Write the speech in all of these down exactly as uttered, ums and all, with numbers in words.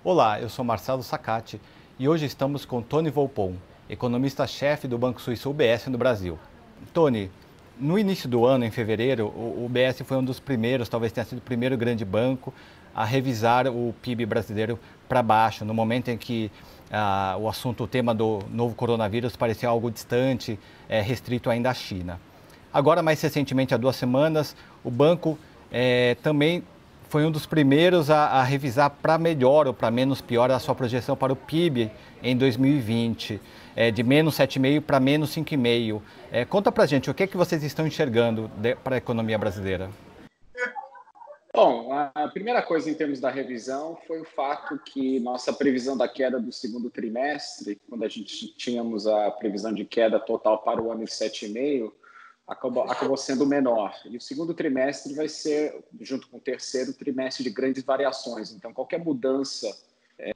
Olá, eu sou Marcelo Sacati e hoje estamos com Tony Volpon, economista-chefe do Banco Suíço U B S no Brasil. Tony, no início do ano, em fevereiro, o U B S foi um dos primeiros, talvez tenha sido o primeiro grande banco a revisar o P I B brasileiro para baixo, no momento em que ah, o assunto, o tema do novo coronavírus parecia algo distante, é, restrito ainda à China. Agora, mais recentemente, há duas semanas, o banco é, também foi um dos primeiros a, a revisar para melhor ou para menos pior a sua projeção para o P I B em dois mil e vinte, é, de menos sete vírgula cinco para menos cinco vírgula cinco. É, conta para a gente, o que é que vocês estão enxergando de, para a economia brasileira? Bom, a primeira coisa em termos da revisão foi o fato que nossa previsão da queda do segundo trimestre, quando a gente tínhamos a previsão de queda total para o ano de sete vírgula cinco, acabou, acabou sendo menor. E o segundo trimestre vai ser, junto com o terceiro trimestre, de grandes variações. Então, qualquer mudança é,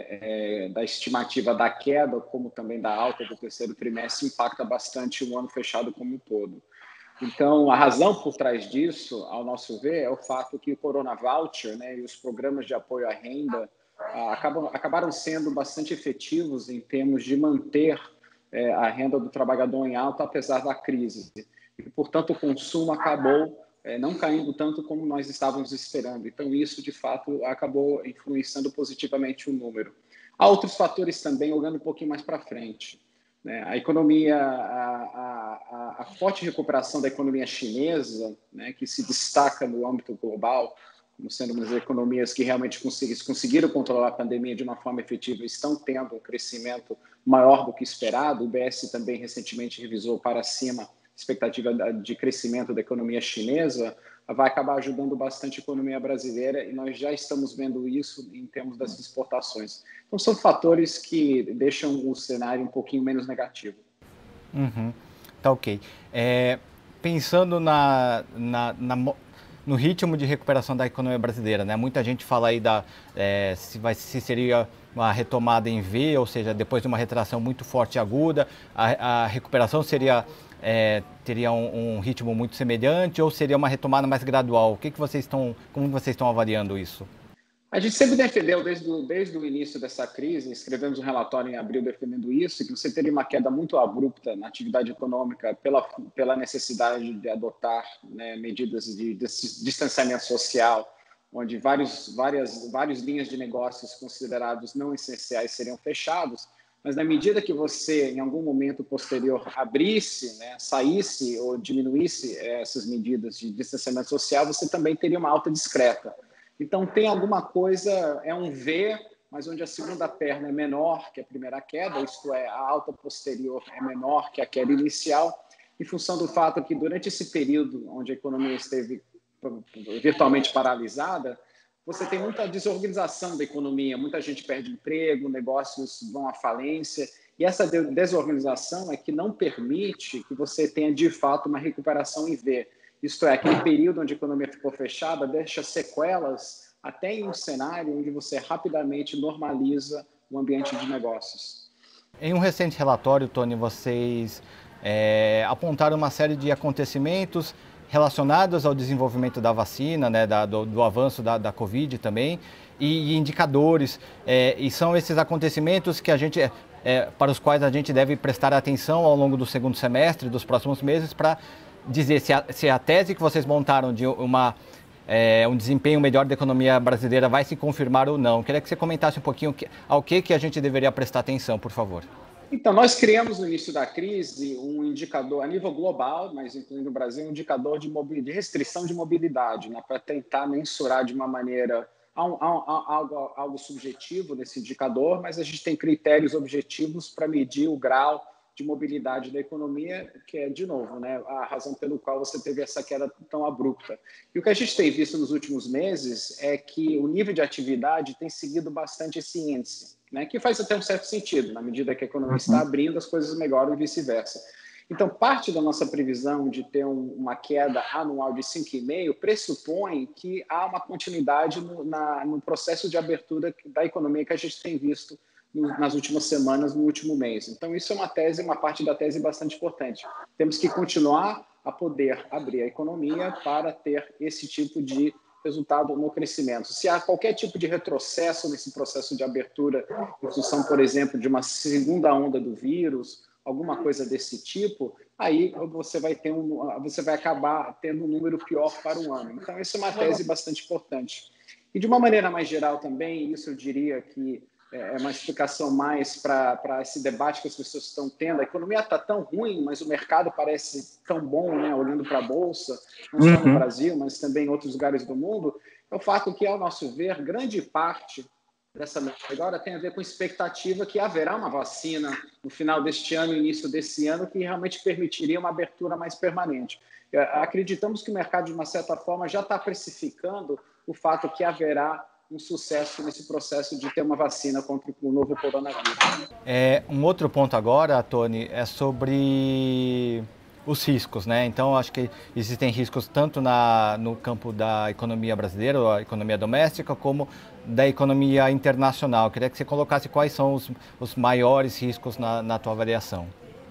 é, da estimativa da queda, como também da alta do terceiro trimestre, impacta bastante o ano fechado como um todo. Então, a razão por trás disso, ao nosso ver, é o fato que o Corona Voucher, né, e os programas de apoio à renda ah, acabam, acabaram sendo bastante efetivos em termos de manter eh, a renda do trabalhador em alta, apesar da crise. E, portanto, o consumo acabou eh, não caindo tanto como nós estávamos esperando. Então, isso, de fato, acabou influenciando positivamente o número. Há outros fatores também, olhando um pouquinho mais para frente. Né? A economia, a, a, a forte recuperação da economia chinesa, né, que se destaca no âmbito global, como sendo uma das economias que realmente conseguiram controlar a pandemia de uma forma efetiva, estão tendo um crescimento maior do que esperado. O B S também recentemente revisou para cima a expectativa de crescimento da economia chinesa, vai acabar ajudando bastante a economia brasileira e nós já estamos vendo isso em termos das exportações. Então, são fatores que deixam o cenário um pouquinho menos negativo. Uhum, tá ok. É, pensando na, na, na, no ritmo de recuperação da economia brasileira, né? Muita gente fala aí da, é, se, vai, se seria uma retomada em V, ou seja, depois de uma retração muito forte e aguda, a, a recuperação seria, é, teria um, um ritmo muito semelhante ou seria uma retomada mais gradual? O que, que vocês estão, como vocês estão avaliando isso? A gente sempre defendeu, desde o, desde o início dessa crise, escrevemos um relatório em abril defendendo isso, que você teria uma queda muito abrupta na atividade econômica pela, pela necessidade de adotar, né, medidas de, de distanciamento social, onde vários, várias, várias linhas de negócios considerados não essenciais seriam fechados, mas na medida que você, em algum momento posterior, abrisse, né, saísse ou diminuísse essas medidas de distanciamento social, você também teria uma alta discreta. Então, tem alguma coisa, é um V, mas onde a segunda perna é menor que a primeira queda, isto é, a alta posterior é menor que a queda inicial, em função do fato que durante esse período onde a economia esteve virtualmente paralisada, você tem muita desorganização da economia, muita gente perde emprego, negócios vão à falência, e essa desorganização é que não permite que você tenha, de fato, uma recuperação em V. Isto é, aquele período onde a economia ficou fechada deixa sequelas até em um cenário onde você rapidamente normaliza o ambiente de negócios. Em um recente relatório, Tony, vocês é, apontaram uma série de acontecimentos relacionados ao desenvolvimento da vacina, né, da, do, do avanço da, da Covid também, e, e indicadores. É, e são esses acontecimentos que a gente, é, para os quais a gente deve prestar atenção ao longo do segundo semestre, dos próximos meses, para dizer se a, se a tese que vocês montaram de uma, é, um desempenho melhor da economia brasileira vai se confirmar ou não. Queria que você comentasse um pouquinho ao que, que a gente deveria prestar atenção, por favor. Então, nós criamos no início da crise um indicador a nível global, mas incluindo o Brasil, um indicador de, de restrição de mobilidade, né, para tentar mensurar de uma maneira algo, algo subjetivo nesse indicador, mas a gente tem critérios objetivos para medir o grau de mobilidade da economia, que é, de novo, né, a razão pelo qual você teve essa queda tão abrupta. E o que a gente tem visto nos últimos meses é que o nível de atividade tem seguido bastante esse índice, né, que faz até um certo sentido, na medida que a economia está abrindo, as coisas melhoram e vice-versa. Então, parte da nossa previsão de ter um, uma queda anual de cinco vírgula cinco pressupõe que há uma continuidade no, na, no processo de abertura da economia que a gente tem visto nas últimas semanas, no último mês. Então, isso é uma tese, uma parte da tese bastante importante. Temos que continuar a poder abrir a economia para ter esse tipo de resultado no crescimento. Se há qualquer tipo de retrocesso nesse processo de abertura, em função, por exemplo, de uma segunda onda do vírus, alguma coisa desse tipo, aí você vai ter um, você vai acabar tendo um número pior para o ano. Então, isso é uma tese bastante importante. E de uma maneira mais geral também, isso eu diria que é uma explicação mais para esse debate que as pessoas estão tendo. A economia está tão ruim, mas o mercado parece tão bom, né? Olhando para a Bolsa, não só no Uhum. Brasil, mas também em outros lugares do mundo, é o fato que, ao nosso ver, grande parte dessa melhora tem a ver com a expectativa que haverá uma vacina no final deste ano, início desse ano, que realmente permitiria uma abertura mais permanente. Acreditamos que o mercado, de uma certa forma, já está precificando o fato que haverá um sucesso nesse processo de ter uma vacina contra o novo coronavírus. É, um outro ponto agora, Tony, é sobre os riscos, né? Então, acho que existem riscos tanto na, no campo da economia brasileira, ou a economia doméstica, como da economia internacional. Eu queria que você colocasse quais são os, os maiores riscos na, na tua avaliação.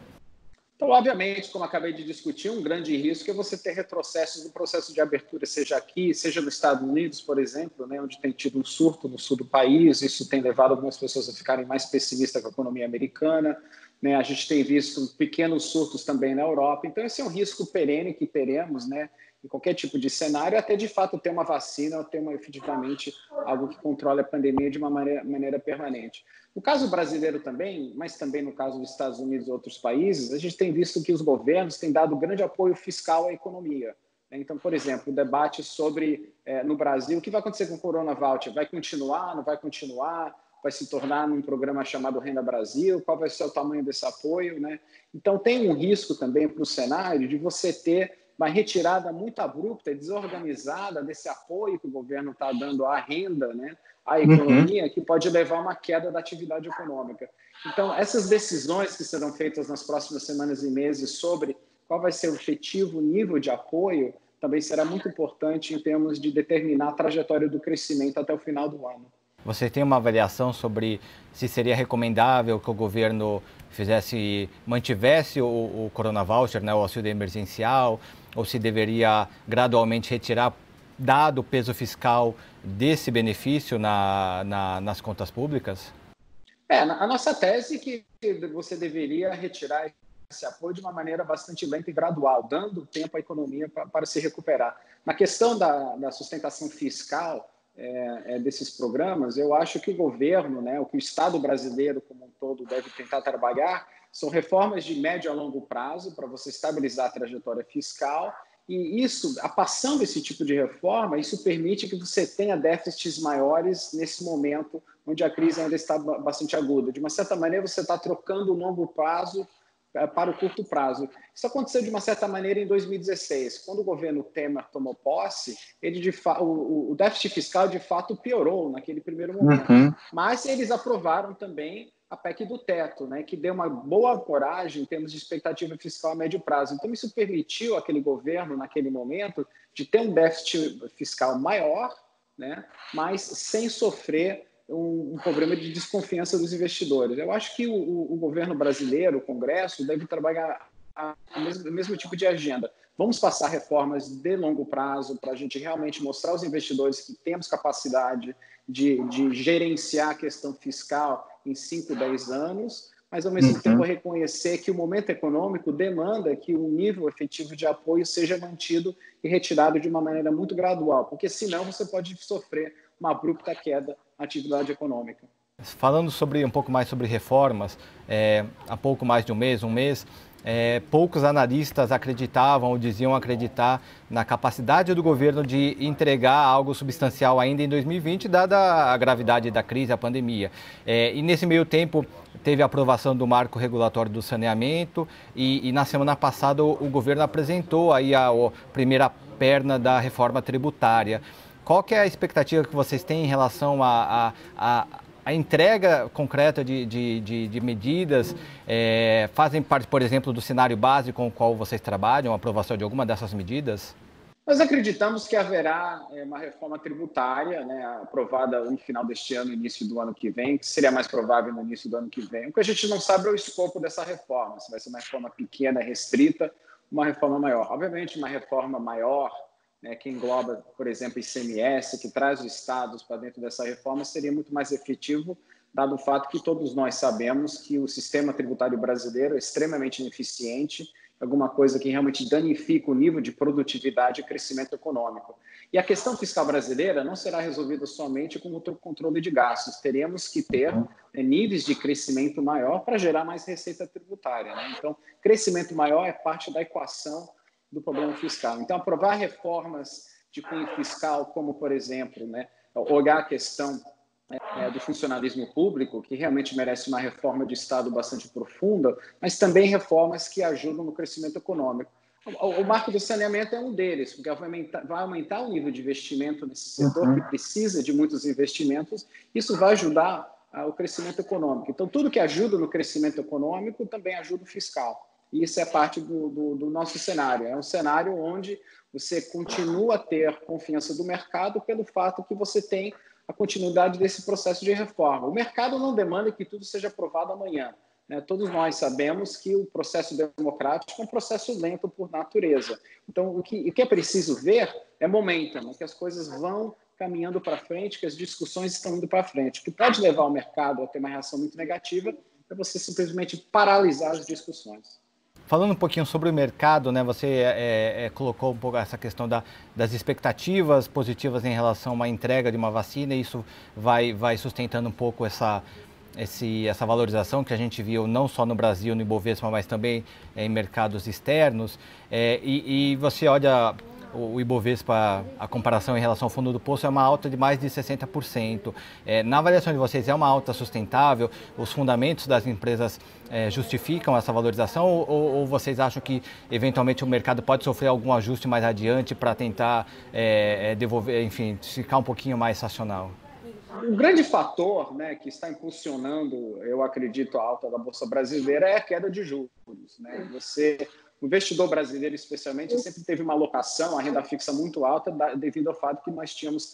Então, obviamente, como acabei de discutir, um grande risco é você ter retrocessos no processo de abertura, seja aqui, seja nos Estados Unidos, por exemplo, né, onde tem tido um surto no sul do país. Isso tem levado algumas pessoas a ficarem mais pessimistas com a economia americana. Né? A gente tem visto pequenos surtos também na Europa. Então, esse é um risco perene que teremos, né, em qualquer tipo de cenário, até de fato ter uma vacina ou ter uma, efetivamente algo que controle a pandemia de uma maneira, maneira permanente. No caso brasileiro também, mas também no caso dos Estados Unidos e outros países, a gente tem visto que os governos têm dado grande apoio fiscal à economia. Então, por exemplo, o debate sobre, eh, no Brasil, o que vai acontecer com o Corona Voucher? Vai continuar, não vai continuar? Vai se tornar num programa chamado Renda Brasil? Qual vai ser o tamanho desse apoio? Né? Então, tem um risco também para o cenário de você ter uma retirada muito abrupta e desorganizada desse apoio que o governo está dando à renda, né, à economia, uhum. que pode levar a uma queda da atividade econômica. Então, essas decisões que serão feitas nas próximas semanas e meses sobre qual vai ser o efetivo nível de apoio também será muito importante em termos de determinar a trajetória do crescimento até o final do ano. Você tem uma avaliação sobre se seria recomendável que o governo fizesse, mantivesse o, o Corona Voucher, né, o auxílio emergencial, ou se deveria gradualmente retirar, dado o peso fiscal desse benefício na, na, nas contas públicas? É, a nossa tese é que você deveria retirar esse apoio de uma maneira bastante lenta e gradual, dando tempo à economia para, para se recuperar. Na questão da, da sustentação fiscal é, é, desses programas, eu acho que o governo, né, o que o Estado brasileiro como um todo deve tentar trabalhar são reformas de médio a longo prazo para você estabilizar a trajetória fiscal. E isso, passando esse tipo de reforma, isso permite que você tenha déficits maiores nesse momento onde a crise ainda está bastante aguda. De uma certa maneira, você está trocando o longo prazo para o curto prazo. Isso aconteceu de uma certa maneira em dois mil e dezesseis. Quando o governo Temer tomou posse, ele de fa... o, o déficit fiscal de fato piorou naquele primeiro momento. Uhum. Mas eles aprovaram também a P E C do teto, né, que deu uma boa coragem em termos de expectativa fiscal a médio prazo. Então, isso permitiu àquele governo, naquele momento, de ter um déficit fiscal maior, né, mas sem sofrer um, um problema de desconfiança dos investidores. Eu acho que o, o, o governo brasileiro, o Congresso, deve trabalhar o mesmo, mesmo tipo de agenda. Vamos passar reformas de longo prazo para a gente realmente mostrar aos investidores que temos capacidade de, de gerenciar a questão fiscal em cinco, dez anos, mas ao mesmo uhum. tempo reconhecer que o momento econômico demanda que o nível efetivo de apoio seja mantido e retirado de uma maneira muito gradual, porque senão você pode sofrer uma abrupta queda na atividade econômica. Falando sobre um pouco mais sobre reformas, é, há pouco mais de um mês, um mês, É, poucos analistas acreditavam ou diziam acreditar na capacidade do governo de entregar algo substancial ainda em dois mil e vinte, dada a gravidade da crise, a pandemia. É, e nesse meio tempo teve a aprovação do marco regulatório do saneamento e, e na semana passada o, o governo apresentou aí a, a primeira perna da reforma tributária. Qual que é a expectativa que vocês têm em relação a, a, a A entrega concreta de, de, de, de medidas é, fazem parte, por exemplo, do cenário base com o qual vocês trabalham, a aprovação de alguma dessas medidas? Nós acreditamos que haverá uma reforma tributária, né, aprovada no final deste ano, início do ano que vem, que seria mais provável no início do ano que vem. O que a gente não sabe é o escopo dessa reforma, se vai ser uma reforma pequena, restrita, uma reforma maior. Obviamente, uma reforma maior, né, que engloba, por exemplo, I C M S, que traz os estados para dentro dessa reforma, seria muito mais efetivo, dado o fato que todos nós sabemos que o sistema tributário brasileiro é extremamente ineficiente, alguma coisa que realmente danifica o nível de produtividade e crescimento econômico. E a questão fiscal brasileira não será resolvida somente com o controle de gastos. Teremos que ter né, níveis de crescimento maior para gerar mais receita tributária, né? Então, crescimento maior é parte da equação do problema fiscal. Então, aprovar reformas de cunho fiscal, como, por exemplo, né, olhar a questão é, do funcionalismo público, que realmente merece uma reforma de Estado bastante profunda, mas também reformas que ajudam no crescimento econômico. O, o marco do saneamento é um deles, porque vai aumentar, vai aumentar o nível de investimento nesse setor, que precisa de muitos investimentos. Isso vai ajudar ah, o crescimento econômico. Então, tudo que ajuda no crescimento econômico também ajuda o fiscal. E isso é parte do, do, do nosso cenário. É um cenário onde você continua a ter confiança do mercado pelo fato que você tem a continuidade desse processo de reforma. O mercado não demanda que tudo seja aprovado amanhã, né? Todos nós sabemos que o processo democrático é um processo lento por natureza. Então, o que, o que é preciso ver é momentum, que as coisas vão caminhando para frente, que as discussões estão indo para frente. O que pode levar o mercado a ter uma reação muito negativa é você simplesmente paralisar as discussões. Falando um pouquinho sobre o mercado, né, você é, é, colocou um pouco essa questão da, das expectativas positivas em relação a uma entrega de uma vacina, e isso vai, vai sustentando um pouco essa, esse, essa valorização que a gente viu não só no Brasil, no Ibovespa, mas também é, em mercados externos. É, e, e você olha o Ibovespa, a comparação em relação ao fundo do poço é uma alta de mais de sessenta por cento. É, na avaliação de vocês, é uma alta sustentável? Os fundamentos das empresas é, justificam essa valorização ou, ou vocês acham que, eventualmente, o mercado pode sofrer algum ajuste mais adiante para tentar é, devolver, enfim, ficar um pouquinho mais racional? Um grande fator, né, que está impulsionando, eu acredito, a alta da Bolsa Brasileira é a queda de juros, né? Você... O investidor brasileiro, especialmente, sempre teve uma alocação, a renda fixa muito alta, devido ao fato que nós tínhamos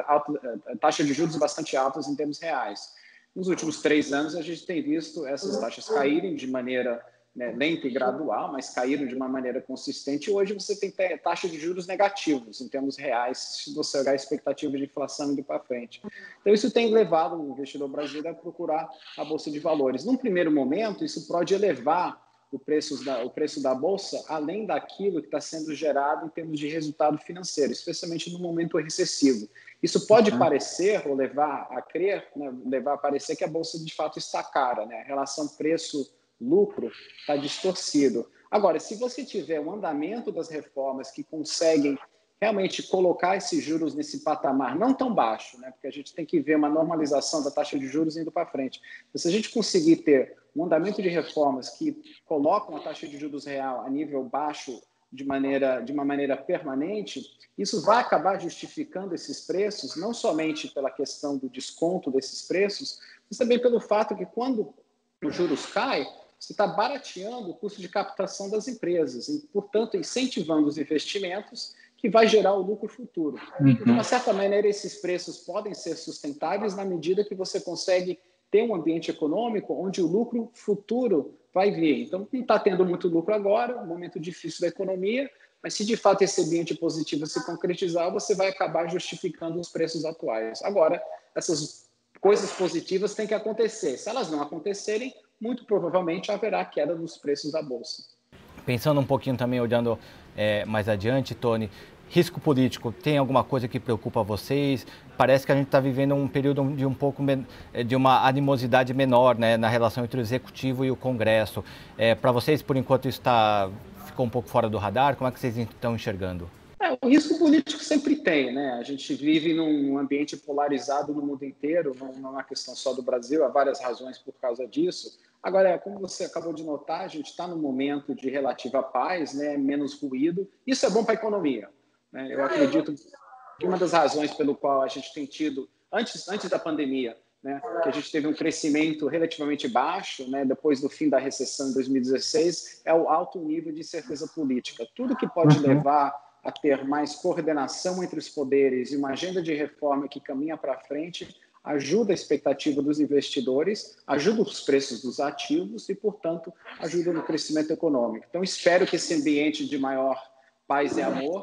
taxa de juros bastante altas em termos reais. Nos últimos três anos, a gente tem visto essas taxas caírem de maneira né, lenta e gradual, mas caíram de uma maneira consistente. E hoje você tem taxa de juros negativos em termos reais, se você olhar a expectativa de inflação indo para frente. Então, isso tem levado o investidor brasileiro a procurar a Bolsa de Valores. Num primeiro momento, isso pode elevar O preço, da, o preço da Bolsa, além daquilo que está sendo gerado em termos de resultado financeiro, especialmente no momento recessivo. Isso pode uhum. parecer, ou levar a crer, né, levar a parecer que a Bolsa de fato está cara, né? A relação preço-lucro está distorcido. Agora, se você tiver um andamento das reformas que conseguem realmente colocar esses juros nesse patamar não tão baixo, né? Porque a gente tem que ver uma normalização da taxa de juros indo para frente. Então, se a gente conseguir ter um andamento de reformas que colocam a taxa de juros real a nível baixo de, maneira, de uma maneira permanente, isso vai acabar justificando esses preços, não somente pela questão do desconto desses preços, mas também pelo fato que quando os juros caem, você está barateando o custo de captação das empresas e, portanto, incentivando os investimentos que vai gerar o lucro futuro. Uhum. De uma certa maneira, esses preços podem ser sustentáveis na medida que você consegue ter um ambiente econômico onde o lucro futuro vai vir. Então, não está tendo muito lucro agora, um momento difícil da economia, mas se de fato esse ambiente positivo se concretizar, você vai acabar justificando os preços atuais. Agora, essas coisas positivas têm que acontecer. Se elas não acontecerem, muito provavelmente haverá queda dos preços da Bolsa. Pensando um pouquinho também, olhando é, mais adiante, Tony, risco político, tem alguma coisa que preocupa vocês? Parece que a gente está vivendo um período de um pouco de uma animosidade menor, né, na relação entre o Executivo e o Congresso. É, para vocês, por enquanto, isso tá, ficou um pouco fora do radar? Como é que vocês estão enxergando? É, o risco político sempre tem, né? A gente vive num ambiente polarizado no mundo inteiro, não, não é uma questão só do Brasil, há várias razões por causa disso. Agora, como você acabou de notar, a gente está num momento de relativa paz, né? Menos ruído. Isso é bom para a economia, né? Eu acredito que uma das razões pelo qual a gente tem tido, antes, antes da pandemia, né, que a gente teve um crescimento relativamente baixo, né, depois do fim da recessão em dois mil e dezesseis, é o alto nível de incerteza política. Tudo que pode levar a ter mais coordenação entre os poderes e uma agenda de reforma que caminha para frente ajuda a expectativa dos investidores, ajuda os preços dos ativos e, portanto, ajuda no crescimento econômico. Então, espero que esse ambiente de maior paz e amor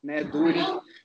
né, dure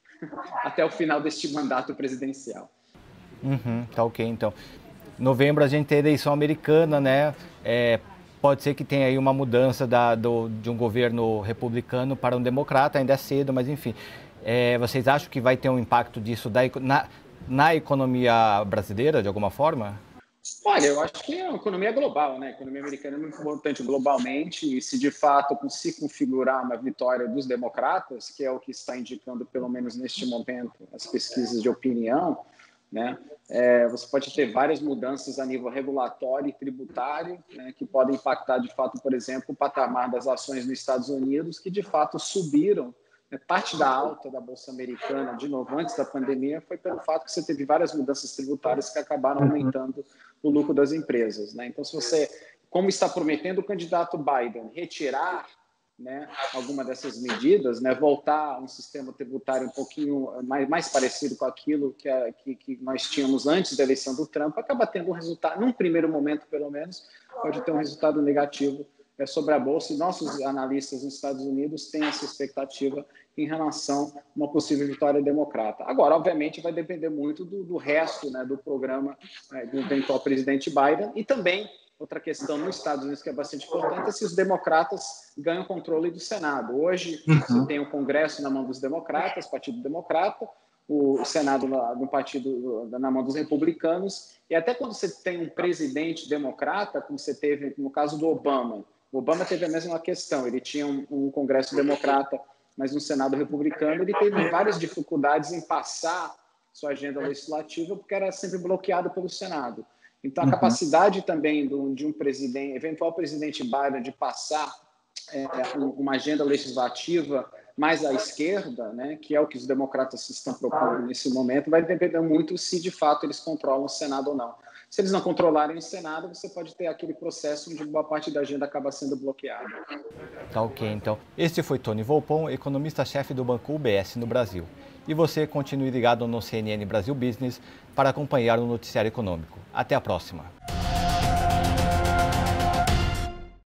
até o final deste mandato presidencial. Uhum, tá ok, então. Novembro a gente tem eleição americana, né? É, pode ser que tenha aí uma mudança da, do, de um governo republicano para um democrata, ainda é cedo, mas enfim. É, vocês acham que vai ter um impacto disso da, na, na economia brasileira, de alguma forma? Olha, eu acho que a economia é global, né? A economia americana é muito importante globalmente e se de fato se configurar uma vitória dos democratas, que é o que está indicando, pelo menos neste momento, as pesquisas de opinião, né? É, você pode ter várias mudanças a nível regulatório e tributário, né, que podem impactar, de fato, por exemplo, o patamar das ações nos Estados Unidos, que de fato subiram. Parte da alta da Bolsa Americana, de novo, antes da pandemia, foi pelo fato que você teve várias mudanças tributárias que acabaram aumentando o lucro das empresas, né? Então, se você, como está prometendo o candidato Biden, retirar, né, alguma dessas medidas, né, voltar a um sistema tributário um pouquinho mais, mais parecido com aquilo que, a, que, que nós tínhamos antes da eleição do Trump, acaba tendo um resultado, num primeiro momento, pelo menos, pode ter um resultado negativo é, sobre a Bolsa, e nossos analistas nos Estados Unidos têm essa expectativa em relação a uma possível vitória democrata. Agora, obviamente, vai depender muito do, do resto, né, do programa é, do eventual presidente Biden e também outra questão nos Estados Unidos que é bastante importante é se os democratas ganham controle do Senado. Hoje, uhum. você tem o Congresso na mão dos democratas, Partido Democrata, o Senado no partido na mão dos republicanos, e até quando você tem um presidente democrata, como você teve no caso do Obama, o Obama teve a mesma questão, ele tinha um, um Congresso democrata, mas um Senado republicano, ele teve várias dificuldades em passar sua agenda legislativa, porque era sempre bloqueado pelo Senado. Então, a capacidade também do, de um presidente, eventual presidente Biden, de passar é, uma agenda legislativa mais à esquerda, né, que é o que os democratas estão propondo nesse momento, vai depender muito se, de fato, eles controlam o Senado ou não. Se eles não controlarem o Senado, você pode ter aquele processo onde boa parte da agenda acaba sendo bloqueada. Tá ok, então. Este foi Tony Volpon, economista-chefe do Banco U B S no Brasil. E você continue ligado no C N N Brasil Business para acompanhar o noticiário econômico. Até a próxima.